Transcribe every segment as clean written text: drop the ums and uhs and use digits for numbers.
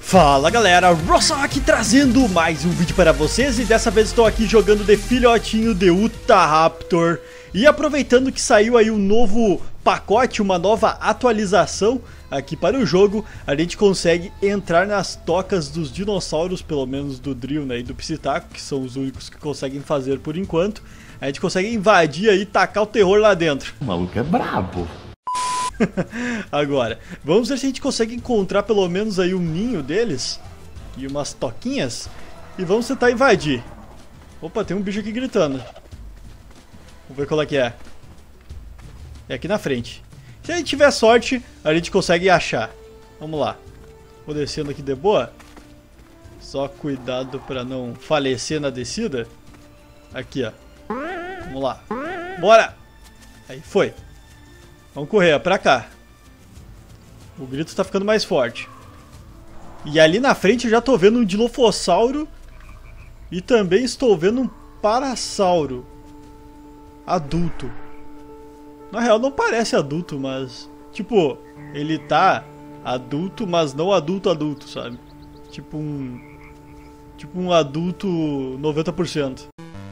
Fala galera, Rossal aqui trazendo mais um vídeo para vocês e dessa vez estou aqui jogando de filhotinho de Utahraptor. E aproveitando que saiu aí um novo pacote, uma nova atualização aqui para o jogo, a gente consegue entrar nas tocas dos dinossauros, pelo menos do Drill, né, e do Psitaco, que são os únicos que conseguem fazer por enquanto. A gente consegue invadir aí e tacar o terror lá dentro. O maluco é brabo. Agora, vamos ver se a gente consegue encontrar pelo menos aí um ninho deles e umas toquinhas e vamos tentar invadir. Opa, tem um bicho aqui gritando. Vamos ver qual é que é. É aqui na frente. Se a gente tiver sorte, a gente consegue achar. Vamos lá. Vou descendo aqui de boa. Só cuidado pra não falecer na descida. Aqui, ó. Vamos lá. Bora! Aí, foi. Vamos correr, ó, pra cá. O grito tá ficando mais forte. E ali na frente eu já tô vendo um Dilophosauro. E também estou vendo um Parasauro adulto. Na real não parece adulto, mas... tipo, ele tá adulto, mas não adulto, sabe? Tipo um adulto 90%.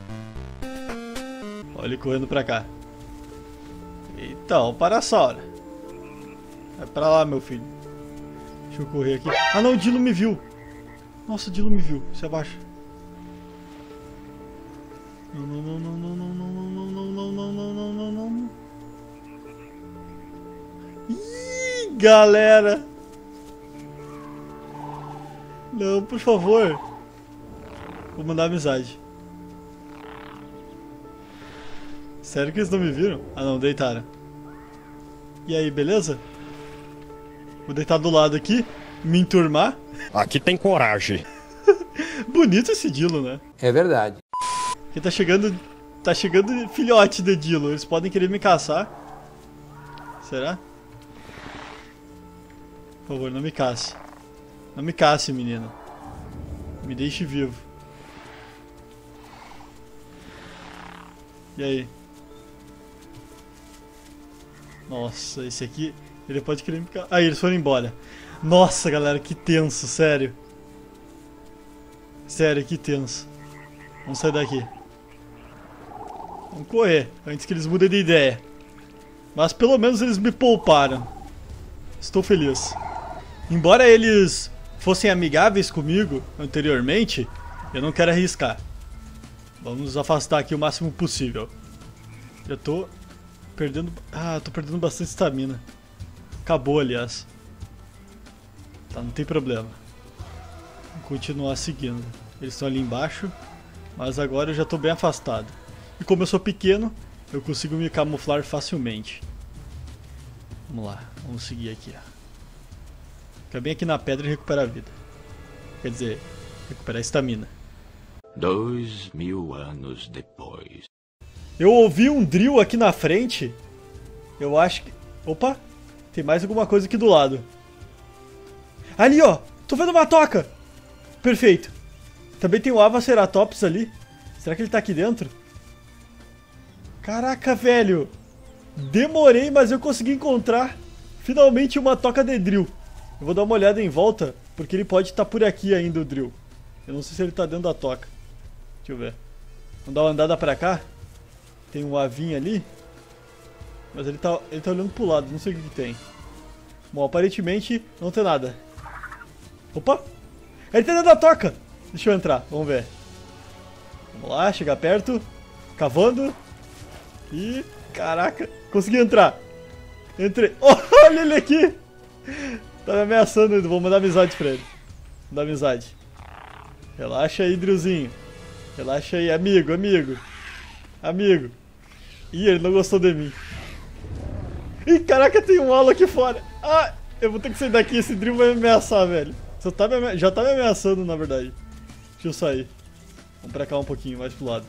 Olha ele correndo pra cá. Então, Parasauro. Vai pra lá, meu filho. Deixa eu correr aqui. Ah não, o Dilo me viu. Nossa, o Dilo me viu. Se abaixa. Não, não, não, não, não, não, não, não, não, não, não, não, não, não, não, não. Ih, galera. Não, por favor. Vou mandar amizade. Sério que eles não me viram? Ah não, deitaram. E aí, beleza? Vou deitar do lado aqui, me enturmar. Aqui tem coragem. Bonito esse Dilo, né? É verdade. Aqui tá chegando filhote de Dilo. Eles podem querer me caçar. Será? Por favor, não me casse. Não me casse, menino. Me deixe vivo. E aí? Nossa, esse aqui, ele pode querer me caçar. Ah, eles foram embora. Nossa, galera, que tenso, sério. Sério, que tenso. Vamos sair daqui. Vamos correr, antes que eles mudem de ideia. Mas pelo menos eles me pouparam. Estou feliz. Embora eles fossem amigáveis comigo anteriormente, eu não quero arriscar. Vamos nos afastar aqui o máximo possível. Já tô perdendo... ah, tô perdendo bastante estamina. Acabou, aliás. Tá, não tem problema. Vou continuar seguindo. Eles estão ali embaixo, mas agora eu já tô bem afastado. E como eu sou pequeno, eu consigo me camuflar facilmente. Vamos lá, vamos seguir aqui, ó. Fica bem aqui na pedra e recuperar a vida. Quer dizer, recuperar a estamina. 2000 anos depois. Eu ouvi um Drill aqui na frente. Eu acho que... opa! Tem mais alguma coisa aqui do lado. Ali, ó! Tô vendo uma toca! Perfeito. Também tem o Avaceratops ali. Será que ele tá aqui dentro? Caraca, velho! Demorei, mas eu consegui encontrar finalmente uma toca de Drill. Eu vou dar uma olhada em volta, porque ele pode estar por aqui ainda, o Drill. Eu não sei se ele tá dentro da toca. Deixa eu ver. Vamos dar uma andada pra cá. Tem um avinho ali. Mas ele tá olhando pro lado, não sei o que tem. Bom, aparentemente não tem nada. Opa! Ele tá dentro da toca! Deixa eu entrar, vamos ver. Vamos lá, chegar perto. Cavando. E... caraca, consegui entrar. Entrei. Olha ele aqui! Tá me ameaçando ainda, vou mandar amizade pra ele. Vou dar amizade. Relaxa aí, Drillzinho. Relaxa aí, amigo, amigo. Amigo. Ih, ele não gostou de mim. Ih, caraca, tem um halo aqui fora. Ah, eu vou ter que sair daqui, esse Drill vai me ameaçar, velho. Já tá me ameaçando, na verdade. Deixa eu sair. Vamos pra cá um pouquinho, mais pro lado.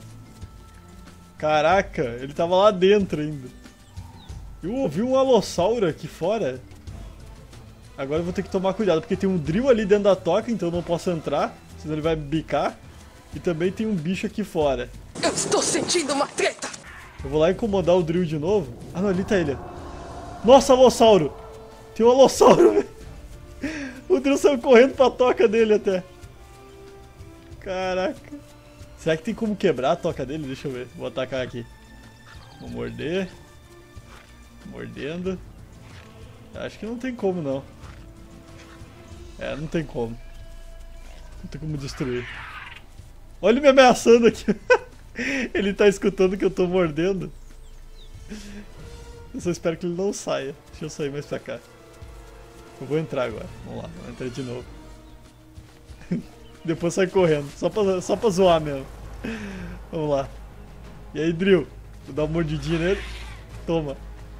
Caraca, ele tava lá dentro ainda. Eu ouvi um Alossauro aqui fora. Agora eu vou ter que tomar cuidado, porque tem um Drill ali dentro da toca, então eu não posso entrar, senão ele vai me bicar. E também tem um bicho aqui fora. Eu estou sentindo uma treta! Eu vou lá incomodar o Drill de novo. Ah não, ali tá ele. Nossa, Alossauro! Tem um Alossauro, velho! O O Drill saiu correndo pra toca dele até. Caraca. Será que tem como quebrar a toca dele? Deixa eu ver. Vou atacar aqui. Vou morder. Mordendo. Acho que não tem como, não. É, não tem como. Não tem como destruir. Olha ele me ameaçando aqui. Ele tá escutando que eu tô mordendo. Eu só espero que ele não saia. Deixa eu sair mais pra cá. Eu vou entrar agora. Vamos lá, vou entrar de novo. Depois sai correndo. Só pra zoar mesmo. Vamos lá. E aí, Drill? Vou dar uma mordidinha nele. Toma.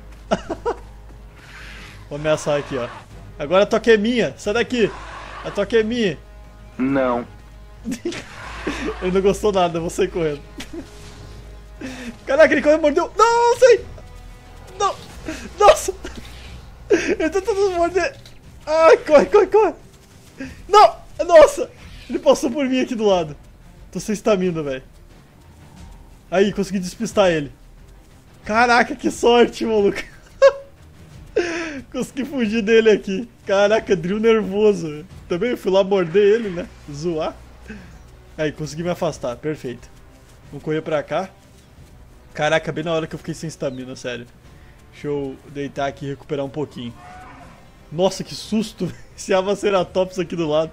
Vou ameaçar aqui, ó. Agora a toca é minha. Sai daqui. A toca é minha. Não. Ele não gostou nada. Eu vou sair correndo. Caraca, ele correu e mordeu. Não, sai. Não. Nossa. Ele tá tentando morder. Ai, corre, corre, corre. Não. Nossa. Ele passou por mim aqui do lado. Tô sem estamina, velho. Aí, consegui despistar ele. Caraca, que sorte, maluco. Consegui fugir dele aqui. Caraca, Drill nervoso. Também fui lá morder ele, né? Zoar. Aí, consegui me afastar. Perfeito. Vamos correr pra cá. Caraca, bem na hora que eu fiquei sem estamina, sério. Deixa eu deitar aqui e recuperar um pouquinho. Nossa, que susto. Esse Avaceratops aqui do lado.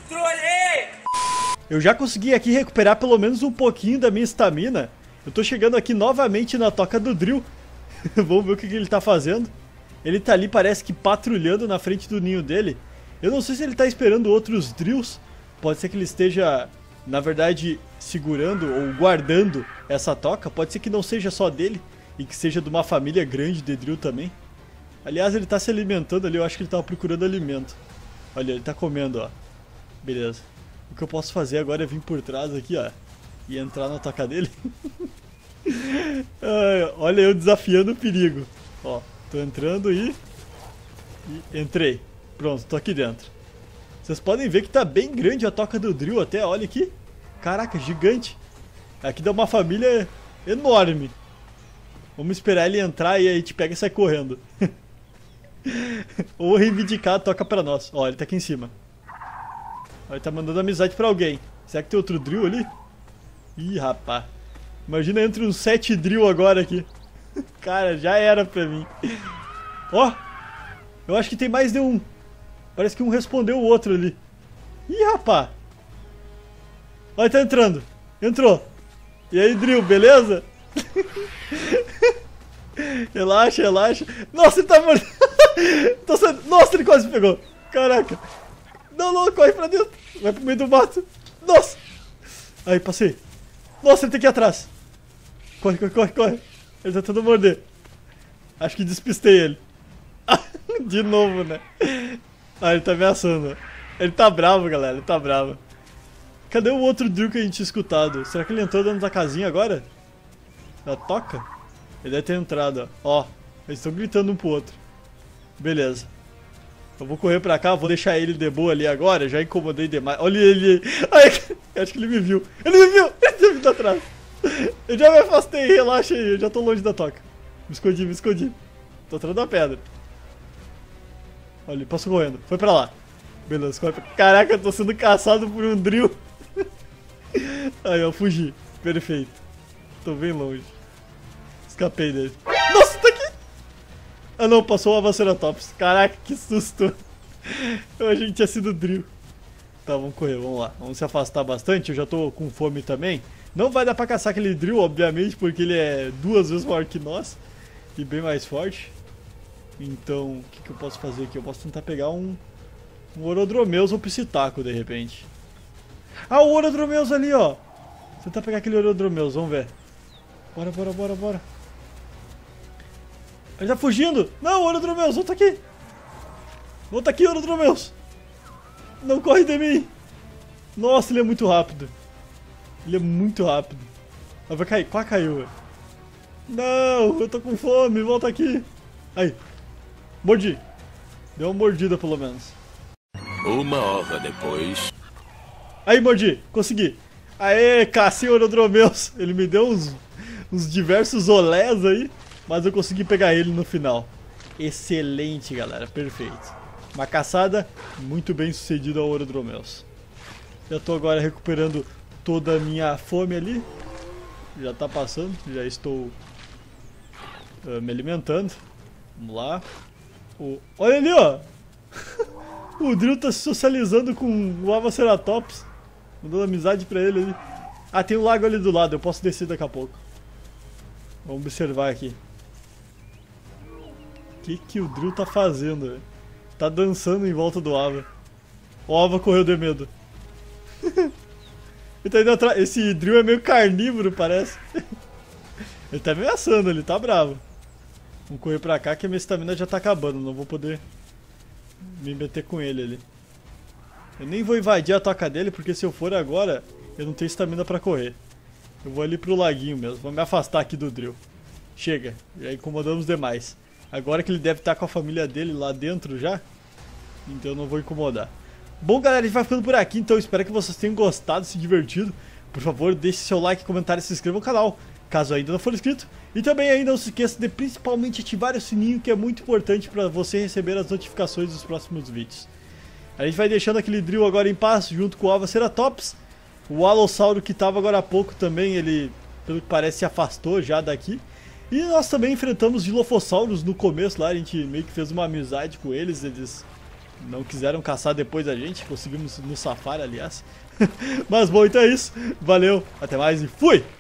Eu já consegui aqui recuperar pelo menos um pouquinho da minha estamina. Eu tô chegando aqui novamente na toca do Drill. Vamos ver o que ele tá fazendo. Ele tá ali, parece que patrulhando na frente do ninho dele. Eu não sei se ele tá esperando outros Drills. Pode ser que ele esteja, na verdade, segurando ou guardando essa toca. Pode ser que não seja só dele e que seja de uma família grande de Drill também. Aliás, ele tá se alimentando ali. Eu acho que ele tava procurando alimento. Olha, ele tá comendo, ó. Beleza. O que eu posso fazer agora é vir por trás aqui, ó. E entrar na toca dele. Olha eu desafiando o perigo. Ó, tô entrando e entrei. Pronto, tô aqui dentro. Vocês podem ver que tá bem grande a toca do Drill até, olha aqui. Caraca, gigante. Aqui dá uma família enorme. Vamos esperar ele entrar e aí a gente pega e sai correndo. Ou reivindicar a toca pra nós. Ó, ele tá aqui em cima. Ó, ele tá mandando amizade pra alguém. Será que tem outro Drill ali? Ih, rapaz. Imagina entre uns 7 Drill agora aqui. Cara, já era pra mim. Ó, eu acho que tem mais de um. Parece que um respondeu o outro ali. Ih, rapaz. Ó, ele tá entrando. Entrou. E aí, Drill, beleza? Relaxa, relaxa. Nossa, ele tá mordendo. Nossa, ele quase pegou. Caraca. Não, não, corre pra dentro. Vai pro meio do mato. Nossa. Aí, passei. Nossa, ele tem que ir atrás. Corre, corre, corre, corre. Ele tá tentando morder. Acho que despistei ele. De novo, né? Ah, ele tá ameaçando. Ele tá bravo, galera. Ele tá bravo. Cadê o outro Drill que a gente tinha escutado? Será que ele entrou dentro da casinha agora? Da toca? Ele deve ter entrado, ó. Ó, eles estão gritando um pro outro. Beleza. Eu vou correr pra cá, vou deixar ele de boa ali agora. Já incomodei demais. Olha ele. Ai, acho que ele me viu. Ele me viu! Ele tinha vindo atrás. Eu já me afastei, relaxa aí. Eu já tô longe da toca. Me escondi, me escondi. Tô atrás da pedra. Olha, ele passou correndo. Foi pra lá. Beleza, corre pra... Caraca, eu tô sendo caçado por um Drill. Aí, eu fugi. Perfeito. Tô bem longe. Escapei dele. Nossa, tá aqui! Ah não, passou o Avaceratops. Caraca, que susto. Eu achei que tinha sido Drill. Tá, vamos correr, vamos lá. Vamos se afastar bastante, eu já tô com fome também. Não vai dar pra caçar aquele Drill, obviamente, porque ele é 2 vezes maior que nós. E bem mais forte. Então, o que eu posso fazer aqui? Eu posso tentar pegar um Orodromeus ou Psitaco, de repente. Ah, o Orodromeus ali, ó. Vou tentar pegar aquele Orodromeus, vamos ver. Bora, bora, bora, bora. Ele tá fugindo! Não, Orodromeus, volta aqui! Volta aqui, Orodromeus! Não corre de mim! Nossa, ele é muito rápido. Ele é muito rápido. Ah, vai cair, quase caiu, velho. Não, eu tô com fome, volta aqui. Aí, mordi. Deu uma mordida pelo menos. 1 hora depois. Aí, mordi, consegui. Aê, cacei o Orodromeus. Ele me deu uns diversos olés aí. Mas eu consegui pegar ele no final. Excelente, galera. Perfeito. Uma caçada muito bem sucedida ao Orodromeus. Já tô agora recuperando toda a minha fome ali. Já tá passando, já estou me alimentando. Vamos lá. Olha ali, ó! O Drill tá se socializando com o Avaceratops. Mandando amizade pra ele ali. Ah, tem um lago ali do lado, eu posso descer daqui a pouco. Vamos observar aqui. O que o Drill tá fazendo, velho? Tá dançando em volta do Ava. O Ava correu de medo. Ele tá indo atrás. Esse Drill é meio carnívoro, parece. Ele tá ameaçando, ele tá bravo. Vamos correr pra cá que a minha estamina já tá acabando. Não vou poder me meter com ele ali. Eu nem vou invadir a toca dele, porque se eu for agora, eu não tenho estamina pra correr. Eu vou ali pro laguinho mesmo. Vou me afastar aqui do Drill. Chega, já incomodamos demais. Agora que ele deve estar com a família dele lá dentro já, então eu não vou incomodar. Bom, galera, a gente vai ficando por aqui, então eu espero que vocês tenham gostado, se divertido. Por favor, deixe seu like, comentário e se inscreva no canal, caso ainda não for inscrito. E também aí não se esqueça de principalmente ativar o sininho, que é muito importante para você receber as notificações dos próximos vídeos. A gente vai deixando aquele Drill agora em paz, junto com o Avaceratops. O Alossauro que estava agora há pouco também, ele, pelo que parece, se afastou já daqui. E nós também enfrentamos Dilophosaurus no começo lá, a gente meio que fez uma amizade com eles, eles não quiseram caçar depois da gente, conseguimos nos safar, aliás. Mas bom, então é isso, valeu, até mais e fui!